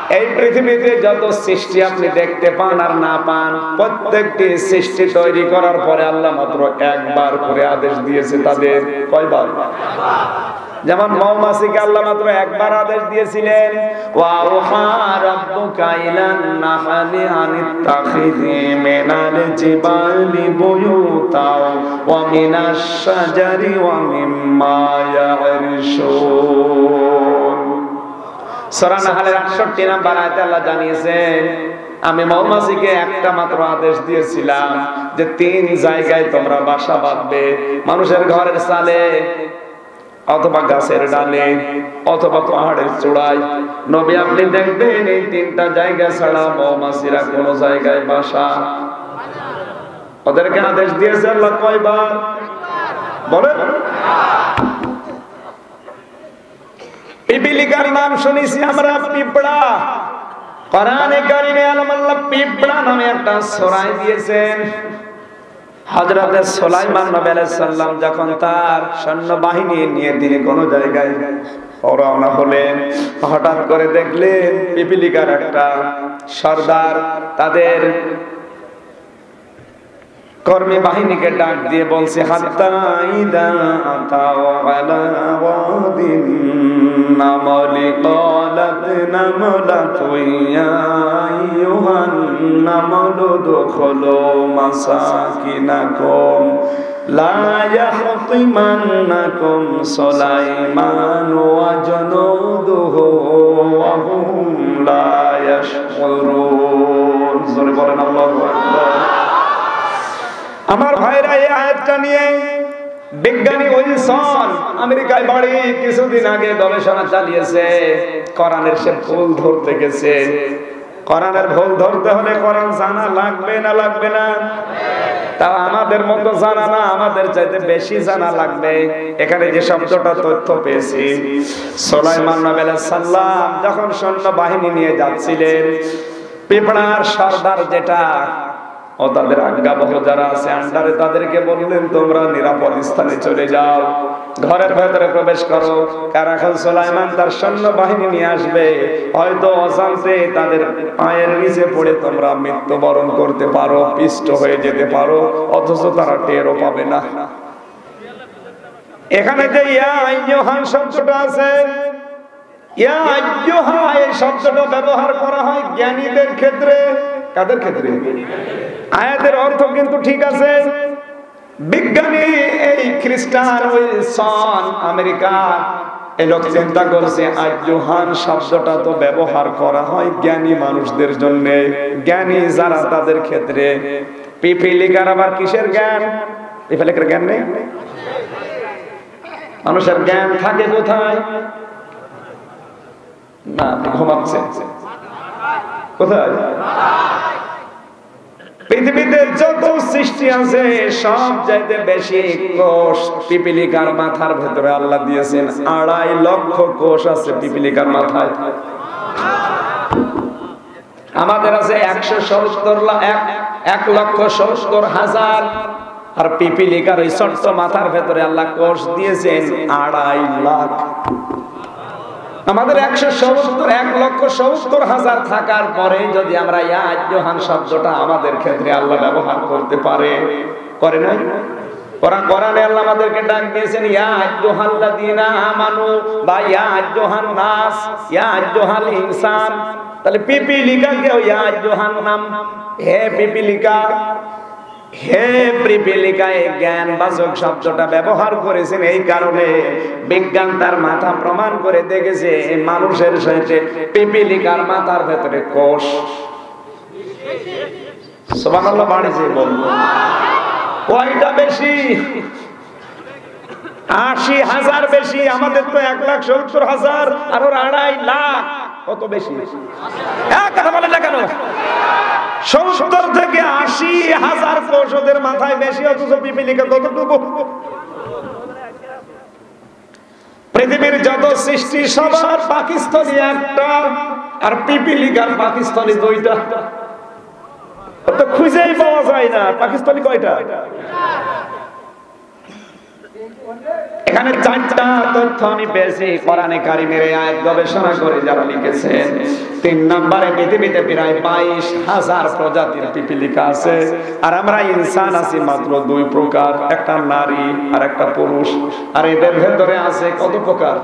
এই পৃথিবীতে যত সৃষ্টি আপনি দেখতে পান আর না পান, প্রত্যেকটি সৃষ্টি তৈরি করার পরে আল্লাহ মাত্র একবার করে আদেশ দিয়েছে তাদের। কয়বার? যেমন মৌমাছিকে আল্লাহ মাত্র একবার আদেশ দিয়েছিলেন, ওয়া ওহা রাব্বুকা ইলান নাহলি আনিত্তাখিযি মিনাল জিবালি বুয়ুতা ওয়া মিনাশ শাজারি ওয়া মিম্মা ইয়া'রিশুন। সূরা নাহলের 68 নম্বর আয়াতে আল্লাহ জানিয়েছেন, আমি মৌমাছিকে একটা মাত্র আদেশ দিয়েছিলাম যে 3 জায়গায় তোমরা বাসা বাঁধবে, মানুষের ঘরের চালে অথবা গাছের ডালে অথবা পাহাড়ের চূড়ায়। নবী আপনি দেখবেন এই 3টা জায়গা ছাড়া মৌমাছিরা কোন জায়গায় বাসা। ওদেরকে আদেশ দিয়েছে আল্লাহ কয়বার বলেন? পিপিলিকার নাম শুনেছি আমরা, পিঁপড়া। কোরআনে কারিমে আল্লাহ পিঁপড়া নামে একটা সূরা দিয়েছেন। হযরত সুলাইমান নবী আলাইহিস সালাম যখন তার সৈন্যবাহিনী নিয়ে তিনি কোন জায়গায় রওনা হলেন, হঠাৎ করে দেখলেন পিপিলিকার একটা সর্দার তাদের কর্মী বাহিনীকে ডাক দিয়ে বলছে, হাত্তা ইদা আতাও আলা ওয়াদিন নামলি ক্বালাত নামলাতু ইয়া আইয়ুহান নামলু দুখুলু মাসাকিনাকুম লা ইয়াহতিমান্নাকুম সুলাইমান ওয়া জুনুদুহু ওয়া হুম লা ইয়াশউরুন। জোরে বলেন আল্লাহু আকবার। আমার ভাইরা এই আয়াতটা নিয়ে বিজ্ঞানী উইলসন আমেরিকায় বাড়ি কিছুদিন আগে গবেষণা চালিয়েছে। কোরআনের সে ভুল ধরতে গেছে। কোরআনের ভুল ধরতে হলে কোরআন জানা লাগবে না লাগবে না? তাও আমাদের মতো জানা না, আমাদের চাইতে বেশি জানা লাগবে। এখানে যে শব্দটা তথ্য পেয়েছি, সুলাইমান নবী আলাইহিস সালাম যখন সৈন্য বাহিনী নিয়ে যাচ্ছিলেন, পিঁপড়ার সর্দার যেটা ও তাদের আজ্ঞাবহ যারা আছে আন্ডারে, তাদেরকে বললেন তোমরা নিরাপদ স্থানে চলে যাও, ঘরের ভেতরে প্রবেশ করো। কারণ এখন সুলাইমান তার সৈন্য বাহিনী নিয়ে আসবে, হয়তো অজান্তে তাদের পায়ের নিচে পড়ে তোমরা মৃত্যুবরণ করতে পারো, পিষ্ট হয়ে যেতে পারো, অথচ তারা টেরও পাবে না। এখানে যে ইয়া আইয়ুহান শব্দটা আছে, ইয়া আইয়ুহা এই শব্দটা ব্যবহার করা হয় জ্ঞানীদের ক্ষেত্রে। কাদের ক্ষেত্রে? আয়াতের অর্থ কিন্তু ঠিক আছে। বিজ্ঞানী এই খ্রিস্টান উইলসন আমেরিকা এই লোক চিন্তা করছে আইয়ুহান শব্দটা তো ব্যবহার করা হয় জ্ঞানী মানুষদের জন্য, জ্ঞানী যারা তাদের ক্ষেত্রে। পিপিলিকার আবার কিসের জ্ঞান? পিপিলিকার জ্ঞান নেই। মানুষের জ্ঞান থাকে কোথায়? না, ঘুমাচ্ছে। কোথায়? পৃথিবীতে যত সৃষ্টি আছে সব চাইতে বেশি কোষ পিপিলিকার মাথার ভেতরে আল্লাহ দিয়েছেন। 2.5 লক্ষ কোষ আছে পিপিলিকার মাথায়। আমাদের আছে 1,70,000,000 আর পিপিলিকার ওই ছোট্ট মাথার ভেতরে আল্লাহ কোষ দিয়েছেন 2.5 লাখ। আমাদের 1,70,000 থাকার পরে যদি আমরা ইয়া আইয়ুহান শব্দটা আমাদের ক্ষেত্রে আল্লাহ ব্যবহার করতে পারে, করে না? কোরআনে আল্লাহ আমাদেরকে ডাক দিয়েছেন ইয়া আইয়ুহাল্লাযীনা আমানু বা ইয়া আইয়ুহান নাস, ইয়া আইয়ুহাল ইনসান। তাহলে পিপিলিকাকে ইয়া আইয়ুহান নাম, হে পিপিলিকা, হে পিপিলিকায় জ্ঞান বাচক শব্দটা ব্যবহার করেছেন। এই কারণে বিজ্ঞান তার মাথা প্রমাণ করে দেখেছে মানুষের সাথে পিপিলিকার মাথার ভেতরে কোষ। সুবহানাল্লাহ বাড়িছে বলবো। কয়টা বেশি? 80,000 বেশি। আমাদের তো 1,70,000 আর ওর 2.5 লাখ। কত বেশি? এক কথা বলেন না কেন? 70 থেকে 80,000 কোষ ওদের মাথায় বেশি, অথচ পিপিলিকা কতটুকু? পৃথিবীর যত সৃষ্টি সবার পাকিস্তানি একটা, আর পিপিলিকার পাকিস্তানি 2টা। তো খুঁজেই পাওয়া যায় না। পাকিস্তানি কয়টা? এখানে চারটা তথ্য আমি পেয়েছি কোরআনে কারিমের আয়াত গবেষণা করে যারা লিখেছেন। 3 নম্বরে পৃথিবীতে প্রায় 22,000 প্রজাতির পিপীলিকা আছে, আর আমরা ইনসান আছি মাত্র 2 প্রকার, একটা নারী আর একটা পুরুষ। আর এদের ভেতরে আছে কত প্রকার?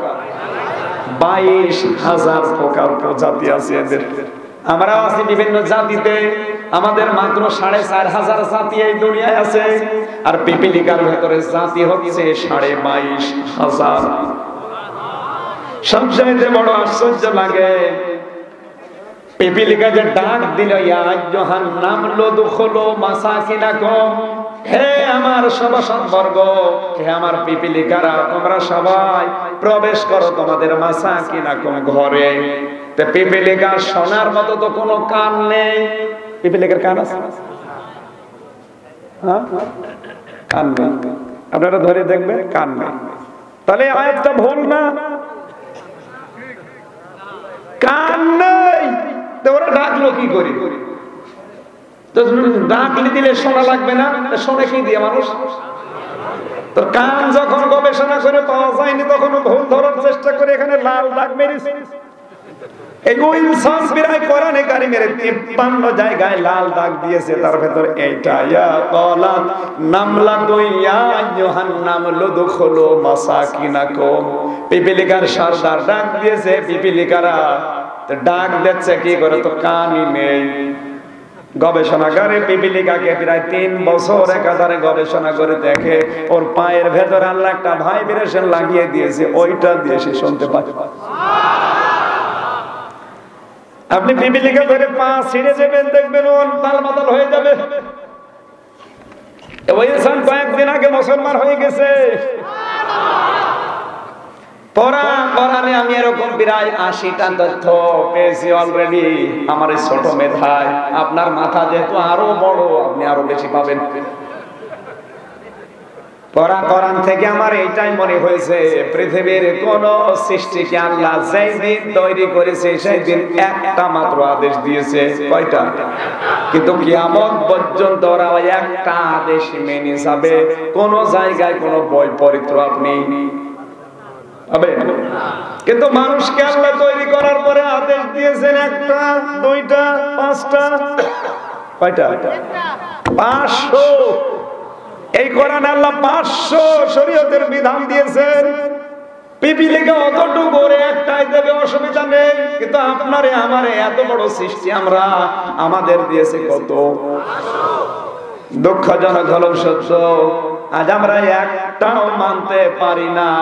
22,000 প্রকার প্রজাতি আছে এদের। আমরা আছি বিভিন্ন জাতিতে, আমাদের মাত্র 4,500 জাতি এই দুনিয়ায় আছে, আর পিপীলিকার ভেতরে জাতি হচ্ছে 22,500। সবচেয়ে বড় আশ্চর্য লাগে, পিপীলিকা যে ডাক দিল, ইয়া আইয়ুহান নামলু দুখুলু মাসাকিনাকুম, হে আমার সভাসদবর্গ, হে আমার পিপীলিকারা, তোমরা সবাই প্রবেশ করো তোমাদের মাসাকিনাকুম ঘরে। তে পিপীলিকা শোনার মতো তো কোনো কান নেই। পিপীলিকার কান আছে? হ্যাঁ, কান নেই। আপনারা ধরে দেখবেন কান নেই। তাহলে আয়াতটা ভুল না? কান নেই, তো ওরা ডাকলো কি করি? তো ডাকলি দিলে শোনা লাগবে না? শোনে কি দিয়ে মানুষ? তো কান যখন গবেষণা করে পাওয়া যায়নি, তখন ভুল ধরার চেষ্টা করে এখানে লাল দাগ মেরেছে। এই ইনসান বিরায় কোরআনে কারিমের 53 জায়গায় লাল দাগ দিয়েছে, তার ভেতর এইটা, ইয়া ক্বালাত নামলাতু ইয়া আইয়ুহান নামলু দুখুলু মাসাকিনাকুম। পিপীলিকার সর্দার ডাক দিয়েছে, পিপীলিকারা তো ডাক দিচ্ছে কি করে? তো কানই নেই। গবেষণাগারে পিপীলিকাকে প্রায় 3 বছর একাধারে গবেষণা করে দেখে, ওর পায়ের ভেতর আল্লাহ একটা ভাইব্রেশন লাগিয়ে দিয়েছে, ওইটা দিয়ে সে শুনতে পায়। আপনি পিপীলিকা ধরে পা ছিঁড়ে যাবেন, দেখবেন ও তালমাতাল হয়ে যাবে। ওই ইনসান কয়েকদিন আগে মুসলমান হয়ে গেছে। কোরআনে আমি এরকম প্রায় 80টা তথ্য পেয়েছি অলরেডি আমার এই ছোট মেধায়। আপনার মাথা যেহেতু আরো বড়, আপনি আরো বেশি পাবেন। কোরআন থেকে আমার এইটাই মনে হয়েছে, পৃথিবীর কোন সৃষ্টিকে আল্লাহ যেই দিন তৈরি করেছে সেই দিন একটা মাত্র আদেশ দিয়েছে। কয়টা? কিন্তু কিয়ামত পর্যন্ত ওরা ওই একটা আদেশ মেনে যাবে। কোন জায়গায় কোনো বৈপরীত্য আপনি হবে। কিন্তু মানুষকে আল্লাহ তৈরি করার পরে আদেশ দিয়েছেন 1টা, 2টা, 5টা। কয়টা? 500। এই কোরআন আল্লাহ 500 শরীয়তের বিধান দিয়েছেন। পিপীলিকা অতটুকু করে একটাই দেবে, অসুবিধা নেই। কিন্তু আপনারে আমারে এত বড় সৃষ্টি আমরা, আমাদের দিয়েছে কত? দুঃখজনক হলো সত্য, আজ আমরা একটাও মানতে পারি না।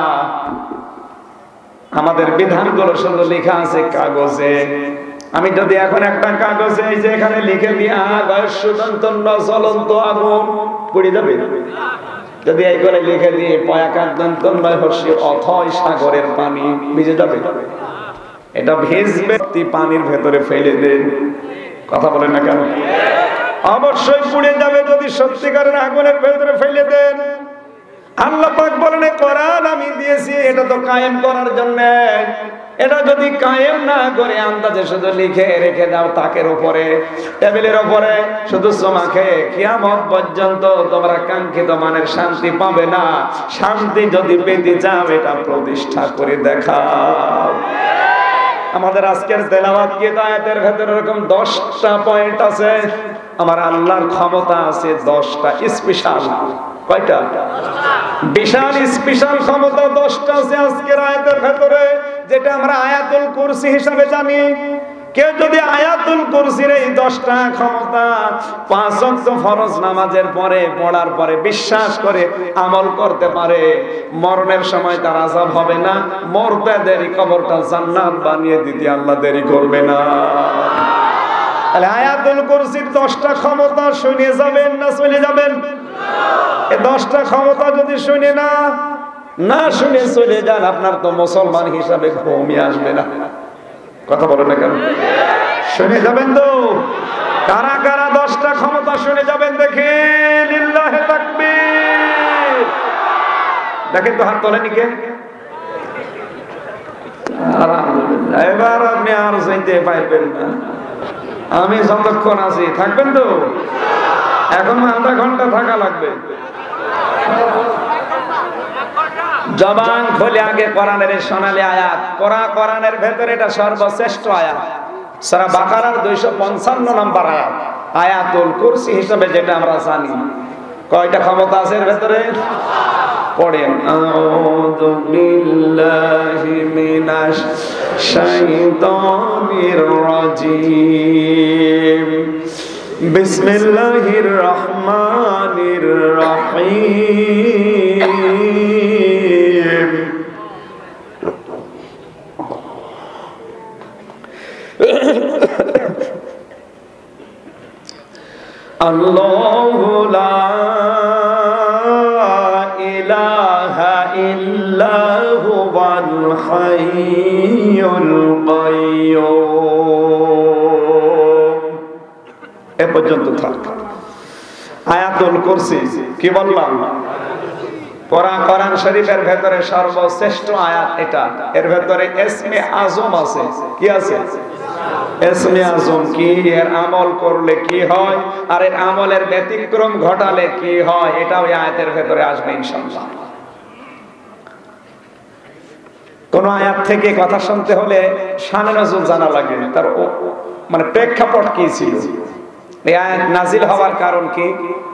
আমাদের বিধানগুলো শুধু লেখা আছে কাগজে। আমি যদি এখন একটা কাগজে এই যে এখানে লিখে দিই সুদন্তন্য জ্বলন্ত আগুন, পুড়ে যাবে। যদি এই করে লিখে দিয়ে পয়াকান্তন্নয় হর্ষি অথয় সাগরের পানি, ভিজে যাবে। এটা ভিজবে, পানির ভেতরে ফেলে দেন। কথা বলেন না কেন? অবশ্যই পুড়ে যাবে যদি সত্যিকারের আগুনের ভেতরে ফেলে দেন। আল্লাহ পাক বলেন কোরআন আমি দিয়েছি এটা তো কায়েম করার জন্য। এটা যদি কায়েম না করে আন্দাজে শুধু লিখে রেখে দাও তাকের উপরে, টেবিলের উপরে শুধু চমাখে, কিয়ামত পর্যন্ত তোমরা কাঙ্ক্ষিত মানের শান্তি পাবে না। শান্তি যদি পেতে চাও এটা প্রতিষ্ঠা করে দেখাও। আমাদের আজকের তেলাওয়াত কি আয়াতের ভেতরে এরকম 10টা পয়েন্ট আছে। আমার আল্লাহর ক্ষমতা আছে 10টা স্পেশাল। কয়টা? বিশাল স্পেশাল ক্ষমতা 10টা আছে আজকের আয়াতের ভেতরে, যেটা আমরা আয়াতুল কুরসি হিসাবে জানি। কেউ যদি আয়াতুল কুরসির এই 10টা ক্ষমতা 5 ওয়াক্ত ফরজ নামাজের পরে পড়ার পরে বিশ্বাস করে আমল করতে পারে, মরণের সময় তার আযাব হবে না। মরতে দেরি, কবরটা জান্নাত বানিয়ে দিতে আল্লাহ দেরি করবে না। তাহলে আয়াতুল কুরসির 10টা ক্ষমতা শুনে যাবেন না চলে যাবেন? এই 10টা ক্ষমতা যদি শুনে না শুনে চলে যান, আপনার তো মুসলমান হিসাবে ঘুমই আসবে না। কথা বলেন না কেন? শুনে যাবেন তো? কারা কারা 10টা ক্ষমতা শুনে যাবেন দেখি? লিল্লাহি তাকবীর। দেখেন তো, হাত তোলেনি কে? আলহামদুলিল্লাহ। এবার আপনি আর চাইতে পারবেন না। আমি যতক্ষণ আছি থাকবেন তো? এখন আধা ঘন্টা থাকা লাগবে। জবান খুলে আগে কোরআনের সোনালী আয়াত পড়া, কোরআনের ভেতরে এটা সর্বশ্রেষ্ঠ আয়াত। সূরা বাকারার 255 নম্বর আয়াত, আয়াতুল কুরসি হিসেবে যেটা আমরা জানি। কয়টা ক্ষমতা আছে এর ভেতরে? পড়েন, আউযু বিল্লাহি মিনাশ শাইতানির রাজীম, বিসমিল্লাহির রহমানির রহিম। আল্লাহু লা ইলাহা ইল্লা হুয়াল হাইয়ুল কাইয়্যুম। এ পর্যন্ত থাক। আয়াতুল কুরসি কি বললাম? কোরআন শরীফের ভেতরে সর্বশ্রেষ্ঠ আয়াত এটা। এর ভেতরে ইসমে আজম আছে। কি আছে? ইসমে আজম কি, এর আমল করলে কি হয় আর এর আমলের ব্যতিক্রম ঘটালে কি হয়, এটা ওই আয়াতের ভেতরে আসবে ইনশাআল্লাহ। কোন আয়াত থেকে কথা শুনতে হলে শানে নজুল জানা লাগে, তার মানে প্রেক্ষাপট কি ছিল, এই আয়াত নাজিল হওয়ার কারণ কি।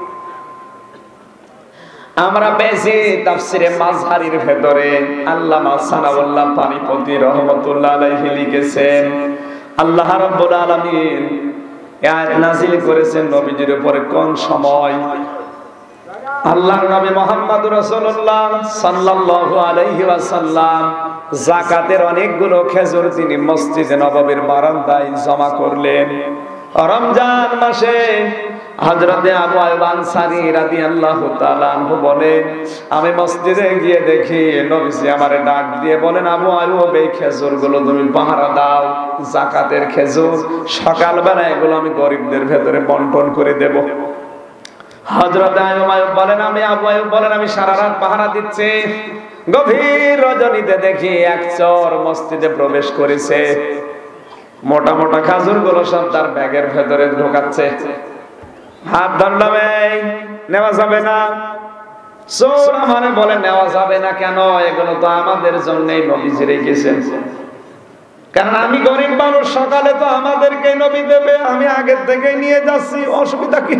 আমরা পেয়েছি তাফসিরে মাযহারির ভেতরে আল্লামা সানাউল্লাহ পানিপতি রহমাতুল্লাহ আলাইহি লিখেছেন, আল্লাহ রাব্বুল আলামিন এই আয়াত নাজিল করেছেন নবীজির উপরে কোন সময়। আল্লাহর নবী মুহাম্মদ রাসূলুল্লাহ সাল্লাল্লাহু আলাইহি ওয়াসাল্লাম যাকাতের অনেকগুলো খেজুর তিনি মসজিদে নববীর বারান্দায় জমা করলেন। রমজান মাসে হযরতে আবু আইয়ুব আনসারী রাদিয়াল্লাহু তাআলা আনহু বলেন, আমি মসজিদে গিয়ে দেখি নবীজি আমারে ডাক দিয়ে বলেন, আবু আইয়ুব এই খেজুরগুলো তুমি পাহারা দাও, যাকাতের খেজুর, সকালবেলা এগুলো আমি গরিবদের ভেতরে বন্টন করে দেব। হযরতে আইয়ুব বলেন, আমি আবু আইয়ুব বলেন আমি সারা রাত পাহারা দিচ্ছি। গভীর রজনীতে দেখি এক চোর মসজিদে প্রবেশ করেছে, মোটা মোটা খেজুরগুলো সব তার ব্যাগের ভেতরে ঢোকাচ্ছে। হাত ধরলাম, এই নেওয়া যাবে না। চোর আমারে বলে নেওয়া যাবে না কেন, এগুলো তো আমাদের জন্যই নবীজি রেখেছেন। কারণ আমি গরিব মানুষ, সকালে তো আমাদেরকে নবী দেবে, আমি আগের থেকে নিয়ে যাচ্ছি, অসুবিধা কি।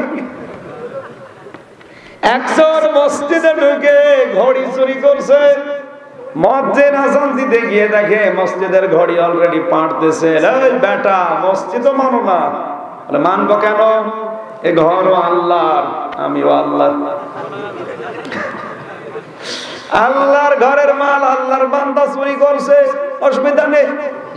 এক চোর মসজিদে ঢুকে ঘড়ি চুরি করছে। মুয়াজ্জিন আযান দিতে গিয়ে দেখে মসজিদের ঘড়ি অলরেডি পাড়তেছে। এই বেটা, মসজিদও মানো না? বলে মানবো কেন, এ ঘরও আল্লাহর, আমিও আল্লাহর। আল্লাহর ঘরের মাল আল্লাহর বান্দা চুরি করছে, অসুবিধা নেই।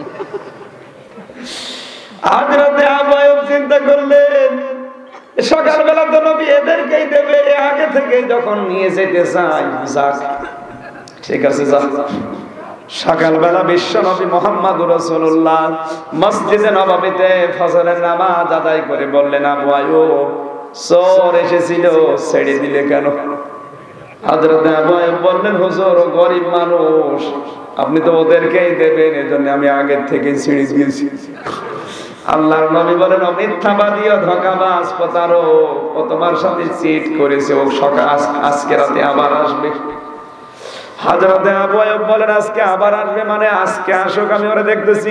হযরতে আবু আইয়ুব চিন্তা করলেন, সকালবেলা তো নবী এদেরকেই দেবে, আগে থেকে যখন নিয়ে যেতে চাই, যাক ঠিক আছে যা। সকালবেলা বিশ্ব নবী মুহাম্মদুর রাসূলুল্লাহ মসজিদে নববীতে ফজরের নামাজ আদায় করে বললেন, আবু আইয়ুব চোর এসেছিল, ছেড়ে দিলে কেন? হযরতে আবু আইয়ুব বললেন, হুজুর ও গরিব মানুষ, আপনি তো ওদেরকেই দেবেন, এজন্য আমি আগের থেকে ছেড়ে দিয়েছি। আল্লাহর নবী বলেন, ও মিথ্যাবাদী ও ধোঁকাবাজ প্রতারক, ও তোমার সাথে চিট করেছে, ও আজকে রাতে আবার আসবে। হযরতে আবু আইয়ুব বলেন, আজকে আবার আসবে মানে আজকে আসুক, আমি ওরে দেখতেছি।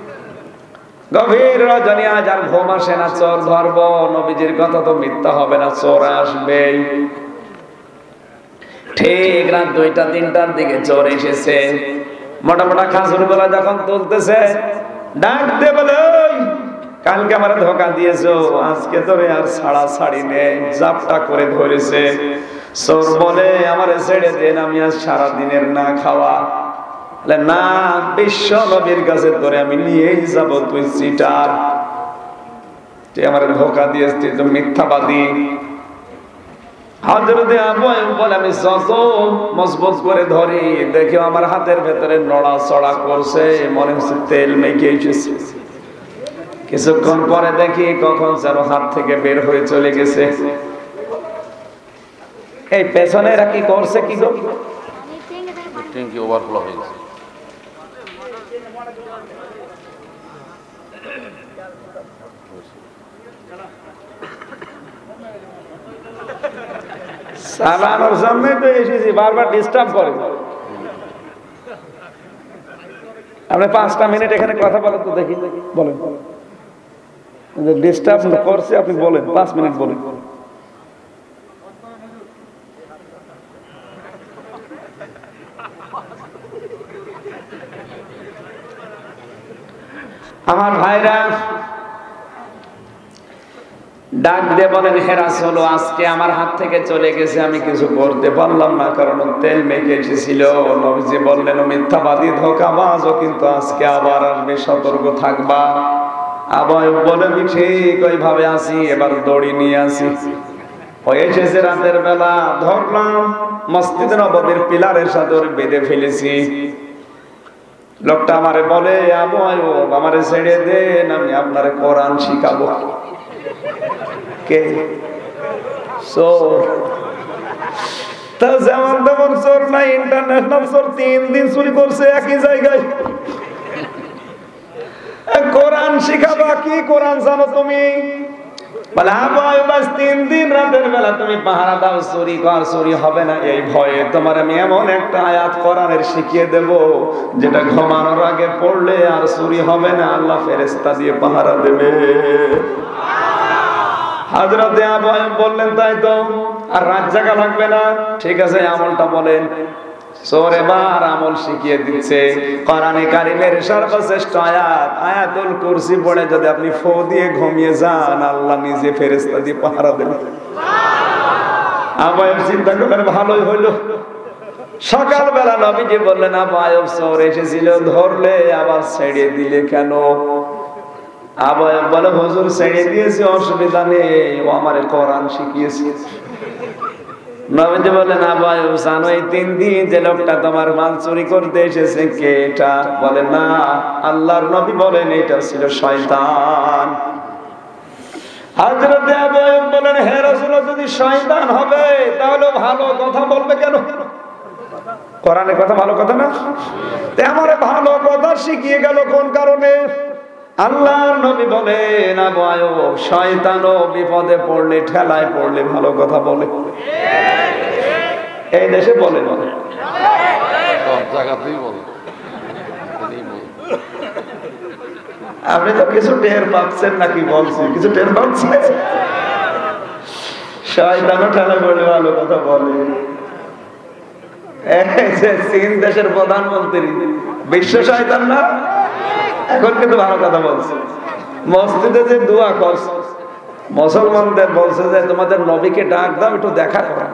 গভীর রজনী, আজ আর ঘুম আসে না, চোর ধরবো, নবীজির কথা তো মিথ্যা হবে না, চোর আসবেই। ঠিক রাত 2টা-3টার দিকে চোর এসেছে, মোটা মোটা খাজুরগুলো যখন তুলতেছে, ডাক দিয়ে বলে, কালকে আমার ধোকা দিয়েছো, আজকে তোরে আর ছাড়া ছাড়ি নেই, জাপটা করে ধরেছে। চোর বলে, আমারে ছেড়ে দেন, আমি আজ সারাদিনের না খাওয়া। না, বিশ্ব নবীর কাছে তোরে আমি নিয়েই যাব, তুই চিটার, তুই আমার ধোকা দিয়েছিস, তুই তো মিথ্যাবাদী। হযরতে আবু আইয়ুব বলে, আমি যত মজবুত করে ধরি দেখি আমার হাতের ভেতরে নড়াচড়া করছে, মনে হচ্ছে তেল মেখে এসেছে। কিছুক্ষণ পরে দেখি কখন যেন হাত থেকে বের হয়ে চলে গেছে। এই পেছনে এরা কি করছে, কি গো? ট্যাঙ্কি ওভারফ্লো হয়ে গেছে। চালানোর জন্যই তো এসেছি, বারবার ডিস্টার্ব করে। আপনি 5টা মিনিট এখানে কথা বলেন তো দেখি, বলেন। ডিস্টার্ব করছে আপনি বলেন, 5 মিনিট বলেন। আমার ভাইরা ডাক দিয়ে বলেন, হে রাসূল, আজকে আমার হাত থেকে চলে গেছে, আমি কিছু করতে পারলাম না, কারণ তেল মেখে এসেছিল। নবীজি বললেন, মিথ্যাবাদী ধোঁকাবাজও কিন্তু আজকে আবার আসবে, সতর্ক থাকবা। আবার বলে, আমি ঠিক ওইভাবে আসি, এবার দড়ি নিয়ে আসি। এসেছে রাতের বেলা, ধরলাম মসজিদে নববীর পিলারের সাথে বেঁধে ফেলেছি। লোকটা আমারে বলে, আবু আয়ুব আমারে ছেড়ে দেন, আমি আপনারে কোরআন শিখাবো। কে? চোর। তা যেমন তেমন চোর না, ইন্টারন্যাশনাল চোর। 3 দিন চুরি করছে একই জায়গায়। কোরআন শিখাবা? কি কোরআন জানো তুমি? বলে, আবু আয়ুব 3 দিন রাতের বেলা তুমি পাহারা দাও, চুরি কর, চুরি হবে না এই ভয়ে তোমার আমি এমন একটা আয়াত কোরআনের শিখিয়ে দেব, যেটা ঘুমানোর আগে পড়লে আর চুরি হবে না, আল্লাহ ফেরেশতা দিয়ে পাহারা দেবে। হযরতে আবু আয়ুব বললেন, তাই তো, আর রাত জাগা লাগবে না। ঠিক আছে, আমলটা বলেন। চোর এবার আমল শিখিয়ে দিচ্ছে। কোরআনে কারীমের সর্বশ্রেষ্ঠ আয়াত আয়াতুল কুরসি পড়ে যদি আপনি ফু দিয়ে ঘুমিয়ে যান, আল্লাহ নিজে ফেরেশতা দিয়ে পাহারা দেবেন। আবু আয়ুব চিন্তা করলেন, ভালোই হইলো। সকালবেলা নবীজি বললেন, আবু আয়ুব চোর এসেছিল, ধরলে আবার ছেড়ে দিলে কেন? আবু আয়ুব বলে, হুজুর ছেড়ে দিয়েছি, অসুবিধা নেই, ও আমারে কোরআন শিখিয়েছে। নবীজি বলেন, আবু আয়ুব জানো এই 3 দিন যে লোকটা তোমার মাল চুরি করতে এসেছে কে এটা? বলে, না। আল্লাহর নবী বলেন, এটা ছিল শয়তান। হযরতে আবু আয়ুব বলেন, হে রাসূল, যদি শয়তান হবে তাহলে ভালো কথা বলবে কেন? কোরআনের কথা ভালো কথা না? তে আমারে ভালো কথা শিখিয়ে গেল কোন কারণে? আল্লাহর নবী বলেন, আবু আয়ুব শয়তানও বিপদে পড়লে, ঠেলায় পড়লে ভালো কথা বলে। এই দেশে বলে না, সব জায়গাতেই বলে। আপনি তো কিছু টের পাচ্ছেন নাকি? বলছি কিছু টের পাচ্ছেন? শয়তানও ঠেলায় পড়লে ভালো কথা বলে। চীন দেশের প্রধানমন্ত্রী বিশ্ব শয়তান না? এখন কিন্তু ভালো কথা বলছে। মসজিদে যে দোয়া করছে, মুসলমানদের বলছে যে তোমাদের নবীকে ডাক দাও, একটু দেখা করো।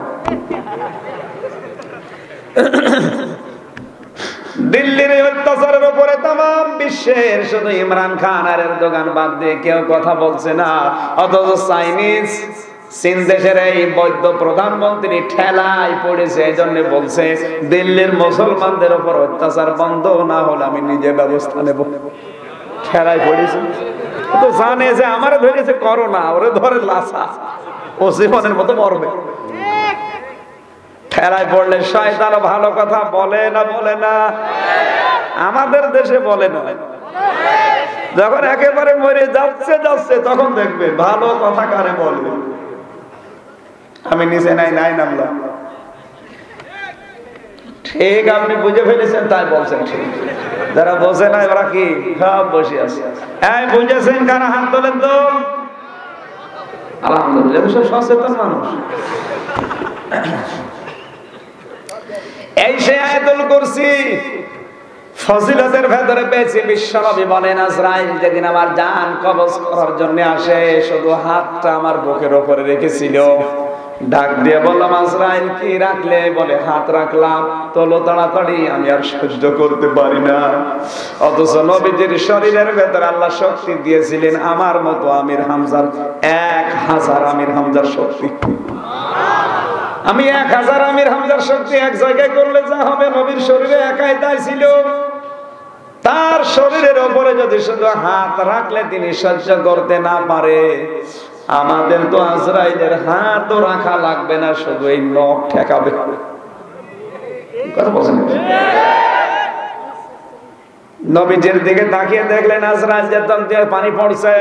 দিল্লির অত্যাচারের উপরে তামাম বিশ্বের শুধু ইমরান খান আর এরদোগান বাদ দিয়ে কেউ কথা বলছে না, অথচ চাইনিজ চীন দেশের এই বৈধ প্রধানমন্ত্রী ঠেলায় পড়েছে। এই জন্য বলছে, দিল্লির মুসলমানদের উপর অত্যাচার বন্ধ না হলে আমি নিজে ব্যবস্থা নেব। ঠেলায় পড়েছে তো জানে যে আমারে ধরেছে করোনা, ওরে ধরে লাসা, ও জীবনের মতো মরবে। ঠেলায় পড়লে শয়তানও ভালো কথা বলে না? বলে না? আমাদের দেশে বলে না। যখন একেবারে মরে যাচ্ছে তখন দেখবে ভালো কথা কারে বলবে। আমি নিচে নাই নামলাম, ঠিক আপনি বুঝে ফেলেছেন তাই বলছেন ঠিক। যারা বোঝে না ওরা কি সব বসে আছে। এই বুঝেছেন কারা? হাত তোলেন তো। আলহামদুলিল্লাহ, সব সচেতন মানুষ। এই সে আয়াতুল কুরসি ফজিলতের ভেতরে পেয়েছি। বিশ্বনবী বলেন, আজরাইল যেদিন আমার জান কবজ করার জন্য আসে, শুধু হাতটা আমার বুকের উপরে রেখেছিল। ডাক দিয়ে বললাম, আজরাইল কি রাখলে? বলে, হাত রাখলাম। তোলো তাড়াতাড়ি, আমি আর সহ্য করতে পারি না। অথচ নবীজির শরীরের ভেতরে আল্লাহ শক্তি দিয়েছিলেন আমার মতো আমির হামজার 1000 আমির হামজার শক্তি। আমি 1000 আমির হামজার শক্তি এক জায়গায় করলে যা হবে, নবীর শরীরে একাই তাই ছিল। তার শরীরের উপরে যদি শুধু হাত রাখলে তিনি সহ্য করতে না পারে, আমাদের তো আজরাইলের হাতও রাখা লাগবে না, শুধু এই নখ ঠেকাবে। নবীজির দিকে তাকিয়ে দেখলেন আজরাইল যে পানি পড়ছে।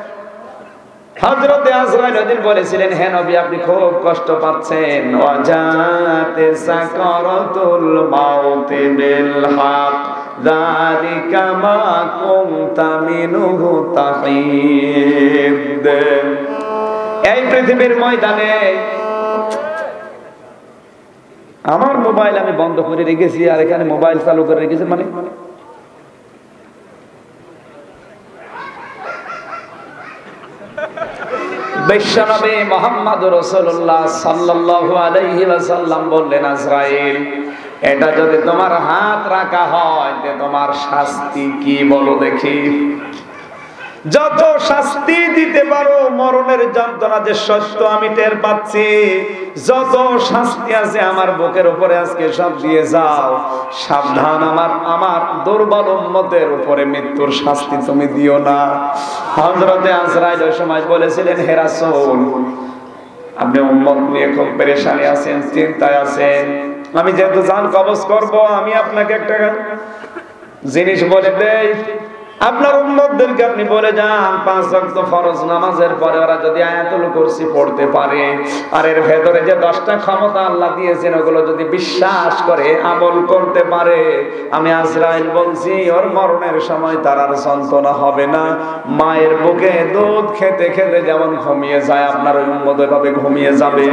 হযরতে আজরাইল ওদিন বলেছিলেন, হে নবী আপনি খুব কষ্ট পাচ্ছেন। ওয়াজাতে সাকারাতুল মাউতি বিল হক, যালিকা মা কুনতা মিনহু তাহিদ। এই পৃথিবীর ময়দানে আমার মোবাইল আমি বন্ধ করে রেখেছি, আর এখানে মোবাইল চালু করে রেখেছি, মানে বিশ্বনবী মুহাম্মদ রাসূলুল্লাহ সাল্লাল্লাহু আলাইহি ওয়াসাল্লাম বললেন, আজরাইল, এটা যদি তোমার হাত রাখা হয় তে তোমার শাস্তি কি বলো দেখি। যত শাস্তি দিতে পারো, মরণের যন্ত্রণা যে সত্য আমি টের পাচ্ছি, যত শাস্তি আছে আমার বুকের উপরে আজকে সব দিয়ে যাও। সাবধান, আমার দুর্বল উম্মতের উপরে মৃত্যুর শাস্তি তুমি দিও না। হযরতে আজরাইল ওই সময় বলেছিলেন, হে রাসূল, আপনি উম্মত নিয়ে খুব পেরেশানি আছেন, চিন্তায় আছেন, আমি যেহেতু জান কবজ করব, আমি আপনাকে একটা জিনিস বলে দেই। আপনার উম্মতদেরকে আপনি বলে যান, 5 ওয়াক্ত ফরজ নামাজের পরে ওরা যদি আয়াতুল কুরসি পড়তে পারে, আর এর ভেতরে যে 10টা ক্ষমতা আল্লাহ দিয়েছেন ওগুলো যদি বিশ্বাস করে আমল করতে পারে, আমি আজরাইল বলছি ওর মরণের সময় তার আর যন্ত্রণা হবে না। মায়ের বুকে দুধ খেতে খেতে যেমন ঘুমিয়ে যায়, আপনার ওই উম্মত এভাবে ঘুমিয়ে যাবে।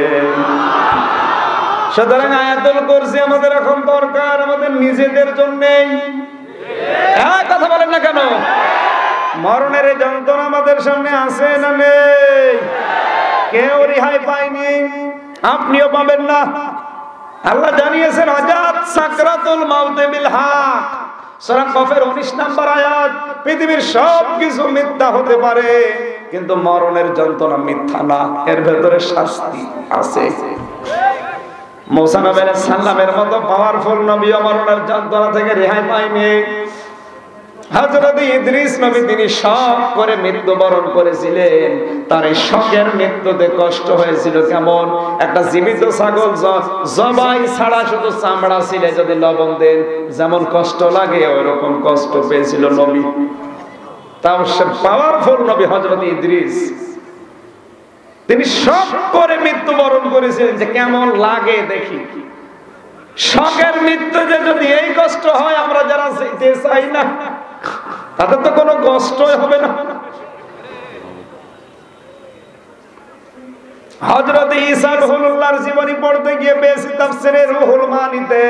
সুতরাং আয়াতুল কুরসি আমাদের এখন দরকার, আমাদের নিজেদের জন্যই। কথা বলেন না কেন? মরণের যন্ত্রণা আমাদের সামনে আছে না নেই? কেউ রেহাই পায়নি, আপনিও পাবেন না। আল্লাহ জানিয়েছেন, আজাত সাকরাতুল মাউতে বিল হক, সূরা কফের 19 নম্বর আয়াত। পৃথিবীর সব কিছু মিথ্যা হতে পারে, কিন্তু মরণের যন্ত্রণা মিথ্যা না, এর ভেতরে শাস্তি আছে। মুসা আলাইহিস সালামের মতো পাওয়ারফুল নবী মরণের যন্ত্রণা থেকে রেহাই পায়নি। হযরত ইদ্রিস নবী তিনি শক করে মৃত্যুবরণ করেছিলেন। তার এই শকের মৃত্যুতে কষ্ট হয়েছিল কেমন? একটা জীবিত ছাগল জবাই ছাড়া শুধু চামড়া ছিলে যদি লবণ দেন যেমন কষ্ট লাগে, ওইরকম কষ্ট পেয়েছিল নবী। তাও সে পাওয়ারফুল নবী হযরত ইদ্রিস, তিনি শক করে মৃত্যুবরণ করেছিলেন যে কেমন লাগে দেখি। শকের মৃত্যুতে যদি এই কষ্ট হয়, আমরা যারা যেতে চাই না তাদের তো কোনো কষ্টই হবে না। হযরত ঈসা রুহুল্লাহর জীবনী পড়তে গিয়ে পেয়েছি তাফসীরে রুহুল মানিতে,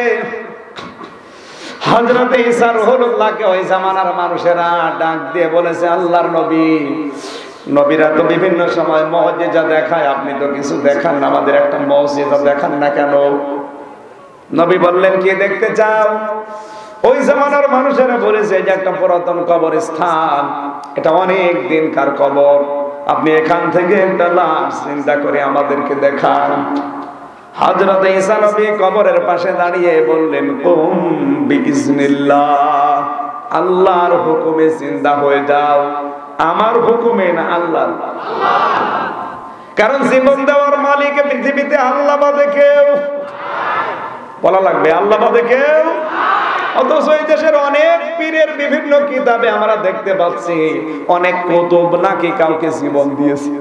হযরত ঈসা রুহুল্লাহকে ওই জামানার মানুষেরা ডাক দিয়ে বলেছে, আল্লাহর নবী, নবীরা তো বিভিন্ন সময় মুজিজা দেখায়, আপনি তো কিছু দেখান না, আমাদের একটা মুজিজা দেখান না কেন? নবী বললেন, কি দেখতে চাও? ওই জামানার মানুষেরা বলেছে যে একটা পুরাতন কবরস্থান, এটা অনেক দিনকার কবর, আপনি এখান থেকে একটা লাশ চিন্তা করে আমাদেরকে দেখান। হযরত ঈসা নবী কবরের পাশে দাঁড়িয়ে বললেন, কুম বিইজনিল্লাহ, আল্লাহর হুকুমে চিন্তা হয়ে যাও, আমার হুকুমে না, আল্লাহর। কারণ জীবন দেওয়ার মালিক পৃথিবীতে আল্লাহ বাদে কেউ, বলা লাগবে আল্লাহ বাদে কেউ। অথচ এই দেশের অনেক পীরের বিভিন্ন কিতাবে আমরা দেখতে পাচ্ছি অনেক কুতুব নাকি কাউকে জীবন দিয়েছে।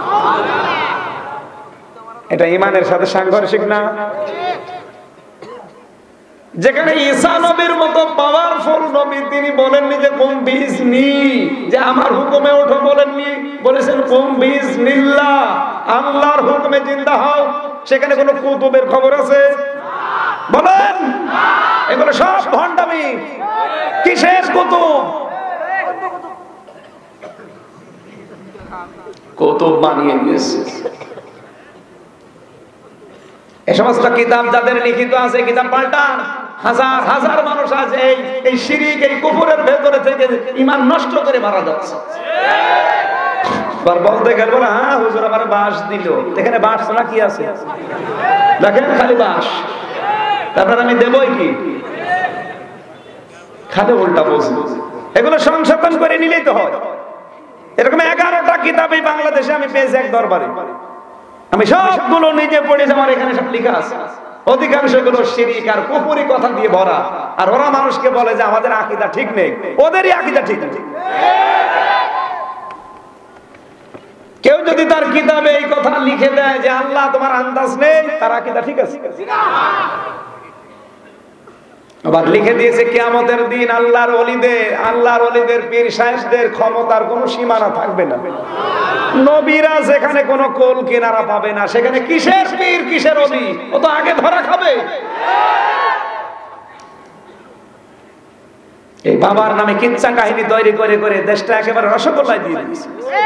এটা ঈমানের সাথে সাংঘর্ষিক না? যেখানে ঈসা নবীর মতো পাওয়ারফুল নবী তিনি বলেননি যে কুম বিইজনি, যে আমার হুকুমে ওঠো বলেননি, বলেছেন কুম বিইজনিল্লাহ, আল্লাহর হুকুমে জিন্দা হও। সেখানে কোনো কুতুবের খবর আছে? বলেন, এগুলো সব ভণ্ডামি। কিসের কুতুব? কুতুব বানিয়ে দিয়েছে। এই সমস্ত কিতাব যাদের লিখিত আছে, কিতাব পাল্টান। হাজার হাজার মানুষ আছে এই শিরক, এই কুফরের ভেতরে থেকে ঈমান নষ্ট করে মারা যাচ্ছে। বলতে গেল না, হ্যাঁ হুজুর আমার বাঁশ দিল, এখানে বাঁশ না কি আছে? দেখেন খালি বাঁশ, তারপর আমি দেবই কি? খালি উল্টা বলছি। এগুলো সংশোধন করে নিলেই তো হয়। এরকম 11টা কিতাব এই বাংলাদেশে আমি পেয়েছি এক দরবারে। আমি সবগুলো নিজে পড়েছি, আমার এখানে সব লেখা আছে। অধিকাংশ গুলো শিরক আর কুফরি কথা দিয়ে ভরা। আর ওরা মানুষকে বলে যে আমাদের আকীদা ঠিক নেই, ওদেরই আকীদা ঠিক নেই। কেউ যদি তার কিতাবে এই কথা লিখে দেয় যে আল্লাহ তোমার আন্দাজ নেই, তার আকীদা ঠিক আছে। আবার লিখে দিয়েছে কিয়ামতের দিন আল্লাহর ওলিদের পীর সাহেবদের ক্ষমতার কোনো সীমানা থাকবে না। নবীরা যেখানে কোনো কোল কিনারা পাবে না, সেখানে কিসের পীর কিসের ওলি, ও তো আগে ধরা খাবে। এই বাবার নামে কিচ্ছা কাহিনী তৈরি করে করে দেশটা একেবারে রসগোল্লায় দিয়ে দিয়েছে।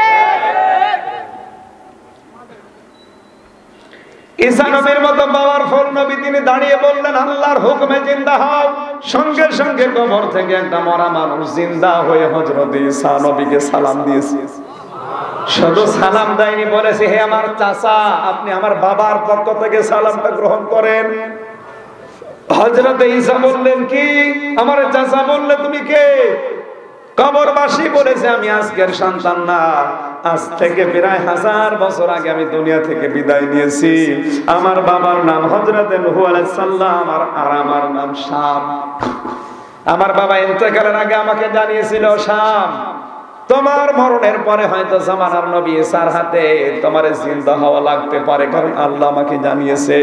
ঈসা নবীর মতো বাবার ফল নবী, তিনি দাঁড়িয়ে বললেন আল্লাহর হুকুমে জিন্দা হও। সঙ্গে সঙ্গে কবর থেকে একটা মরা মানুষ জিন্দা হয়ে হযরত ঈসা নবীকে সালাম দিয়েছে। শুধু সালাম দেয়নি, বলেছে হে আমার চাচা, আপনি আমার বাবার পক্ষ থেকে সালামটা গ্রহণ করেন। হযরত ঈসা বললেন কি? আমার চাচা বললে তুমি কে? কবরবাসী বলেছে আমি আজকের সন্তান না, আজ থেকে প্রায় 1000 বছর আগে আমি দুনিয়া থেকে বিদায় নিয়েছি। আমার বাবার নাম হযরত নূহ আলাইহিস সালাম আর আমার নাম শাম। আমার বাবা ইন্তেকালের আগে আমাকে জানিয়েছিল, শাম তোমার মরণের পরে হয়তো জামানার নবী ঈসার হাতে তোমার জিন্দা হওয়া লাগতে পারে, কারণ আল্লাহ আমাকে জানিয়েছে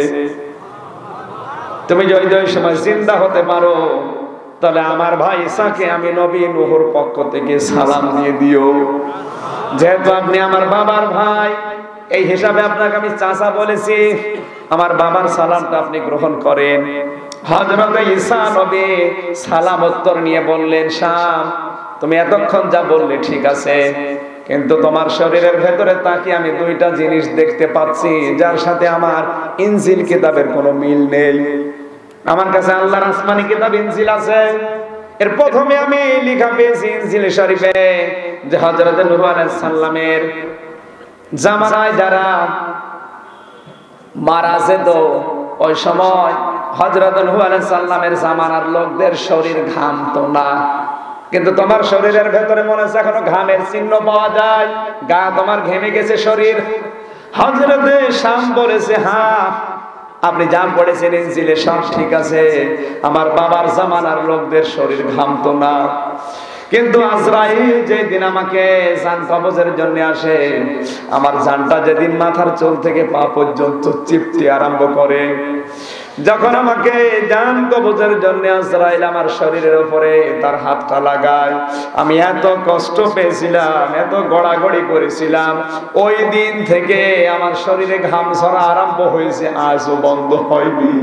তুমি যদি ওই সময় জিন্দা হতে পারো, তাহলে আমার ভাই ঈসাকে আমি নবী নূহর পক্ষ থেকে সালাম দিয়ে দিও। যেহেতু আপনি আমার বাবার ভাই, এই হিসাবে আপনাকে আমি চাচা বলেছি, আমার বাবার সালামটা আপনি গ্রহণ করেন। হযরত ঈসা নবী সালাম উত্তর নিয়ে বললেন, শাম তুমি এতক্ষণ যা বললে ঠিক আছে, কিন্তু তোমার শরীরের ভেতরে তাকিয়ে আমি দুইটা জিনিস দেখতে পাচ্ছি যার সাথে আমার ইনজিল কিতাবের কোনো মিল নেই। আমার কাছে আল্লাহর আসমানি কিতাব ইনজিল আছে, এর প্রথমে আমি লেখা পেয়েছি ইনজিল শরীফে যে হযরত নূহ আলাইহিস সালামের জামানায় যারা মারা যেত, ওই সময় হযরত নূহ আলাইহিস সালামের জামানার লোকদের শরীর ঘামতো না, কিন্তু তোমার শরীরের ভেতরে মনে হচ্ছে এখনো ঘামের চিহ্ন পাওয়া যায়, গা তোমার ঘেমে গেছে শরীর। হযরত শাম বলেছে হ্যাঁ আপনি যা পড়েছেন ইনজিলে সব ঠিক আছে, আমার বাবার জামানার লোকদের শরীর ঘামতো না, কিন্তু আজরাইল যেদিন আমাকে জান কবজের জন্য আসে, আমার জানটা যেদিন মাথার চুল থেকে পা পর্যন্ত চিপতে আরম্ভ করে, যখন আমাকে জান কবজের জন্য আজরাইল আমার শরীরের উপরে তার হাতটা লাগায়, আমি এত কষ্ট পেয়েছিলাম, এত গড়াগড়ি করেছিলাম, ওই দিন থেকে আমার শরীরে ঘাম ঝরা আরম্ভ হয়েছে, আজও বন্ধ হয়নি।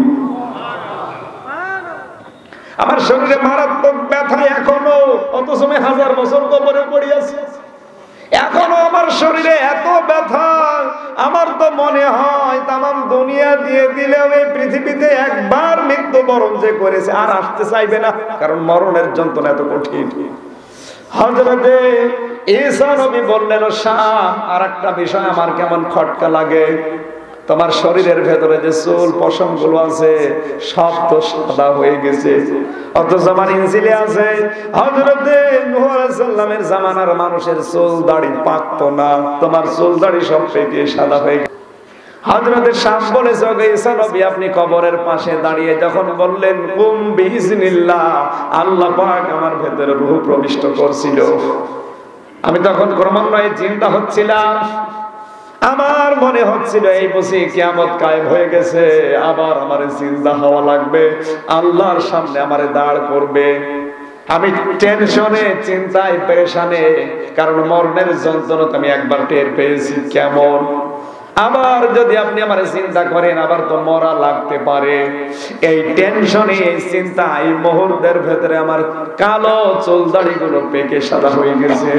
আমার শরীরে মারাত্মক ব্যথা এখনো, অথচ আমি 1000 বছর কবরে পড়ে আছি, এখনো আমার শরীরে এত ব্যথা। আমার তো মনে হয় তামাম দুনিয়া দিয়ে দিলেও এই পৃথিবীতে একবার মৃত্যুবরণ যে করেছে আর আসতে চাইবে না, কারণ মরণের যন্ত্রণা এত কঠিন। হযরত ঈসা নবী বললেন, শাম আর একটা বিষয় আমার কেমন খটকা লাগে, তোমার শরীরের ভেতরে যে চুল পশম গুলো আছে সব তো সাদা হয়ে গেছে, অথচ আমার ইনজিলে আছে হযরত নূহ আলাইহিস সালামের জামানার মানুষের চুল দাড়ি পাকতো না, তোমার চুল দাড়ি সব পেকে সাদা হয়ে গেছে। হযরত শাম বলেছে, ওগো ঈসা নবী আপনি কবরের পাশে দাঁড়িয়ে যখন বললেন কুম বিইজনিল্লাহ, আল্লাহ পাক আমার ভেতরে রূহ প্রবিষ্ট করছিল, আমি তখন ক্রমান্বয়ে চিন্তা হচ্ছিলাম, আমার মনে হচ্ছিল এই বুঝি কিয়ামত কায়েম হয়ে গেছে, আবার আমারে জিন্দা হওয়া লাগবে, আল্লাহর সামনে আমারে দাঁড় করবে। আমি টেনশনে চিন্তায় পেরেশানে, কারণ মরণের যন্ত্রণা আমি একবার টের পেয়েছি কেমন, আবার যদি আপনি আমারে চিন্তা করেন আবার তো মরা লাগতে পারে। এই টেনশনে এই চিন্তা এই মুহূর্তের ভেতরে আমার কালো চুল দাড়িগুলো পেকে সাদা হয়ে গেছে।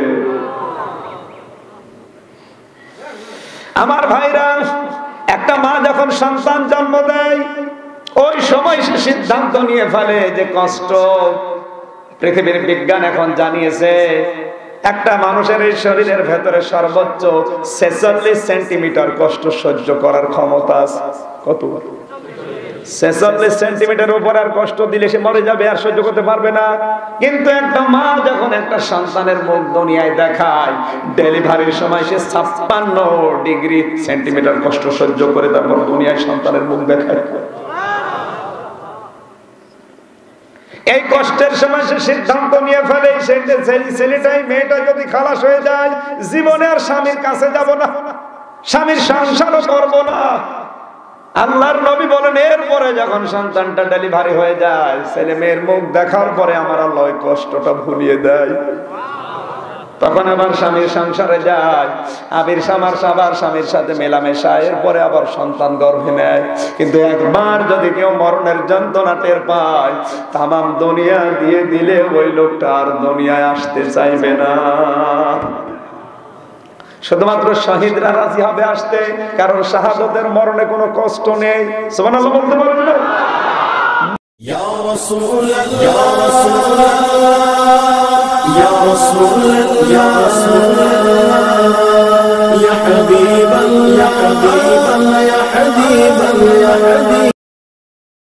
আমার ভাইরা, একটা মা যখন সন্তান জন্ম দেয় ওই সময় সে সিদ্ধান্ত নিয়ে ফেলে যে কষ্ট, পৃথিবীর বিজ্ঞান এখন জানিয়েছে একটা মানুষের এই শরীরের ভেতরে সর্বোচ্চ 46 সেন্টিমিটার কষ্ট সহ্য করার ক্ষমতা আছে। কত? 46 সেন্টিমিটার উপর আর কষ্ট দিলে সে মরে যাবে, আর সহ্য করতে পারবে না। কিন্তু একটা মা যখন একটা সন্তানের মুখ দুনিয়ায় দেখায়, ডেলিভারির সময় সে 56 ডিগ্রি সেন্টিমিটার কষ্ট সহ্য করে তারপর দুনিয়ায় সন্তানের মুখ দেখায়। এই কষ্টের সময় সে সিদ্ধান্ত নিয়ে ফেলে ছেলেটাই মেয়েটা যদি খালাস হয়ে যায়, জীবনে আর স্বামীর কাছে যাব না, স্বামীর সংসারও করব না। আল্লাহর নবী বলেন এরপরে যখন সন্তানটা ডেলিভারি হয়ে যায়, ছেলে মেয়ের মুখ দেখার পরে আমার আল্লাহ ওই কষ্টটা ভুলিয়ে দেয়। তখন আবার স্বামীর সংসারে যায়, আবার স্বামীর সাথে মেলামেশা, এরপরে আবার সন্তান গর্ভে নেয়। কিন্তু একবার যদি কেউ মরণের যন্ত্রণা টের পায়, তামাম দুনিয়া দিয়ে দিলে ওই লোকটা আর দুনিয়ায় আসতে চাইবে না। শুধুমাত্র শহীদরা রাজি হবে আসতে, কারণ শাহাদাতের মরণে কোনো কষ্ট নেই। সুবহানাল্লাহ বলতে পারবেন না? ইয়া রাসূলুল্লাহ, ইয়া রাসূলুল্লাহ, ইয়া রাসূলুল্লাহ, ইয়া রাসূলুল্লাহ, ইয়া হাবিবাল্লাহ, ইয়া হাবিবাল্লাহ, ইয়া হাবিবাল্লাহ, ইয়া হাবিব